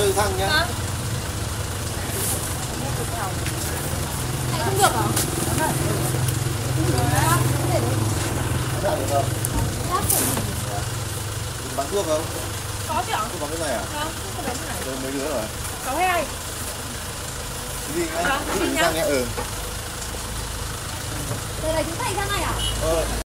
từ thằng nhá. Hả? Này không được hả? Được không? Bán thuốc không? Có chứ ạ? Thuốc bán cái này à? Không, không bán cái này. Rồi mấy đứa rồi? 62. Cái gì nhá? Vâng, xin nhá. Sang nhá. Đây là chúng ta sang này à?